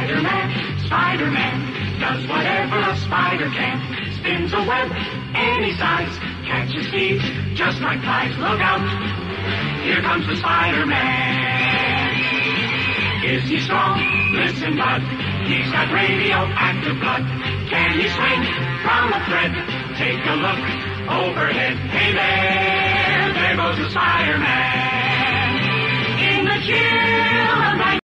Spider-Man, Spider-Man, does whatever a spider can. Spins a web any size, catches thieves just like flies. Look out, here comes the Spider-Man. Is he strong? Listen, bud, he's got radioactive blood. Can he swing from a thread? Take a look overhead. Hey there goes the Spider-Man. In the chill of night.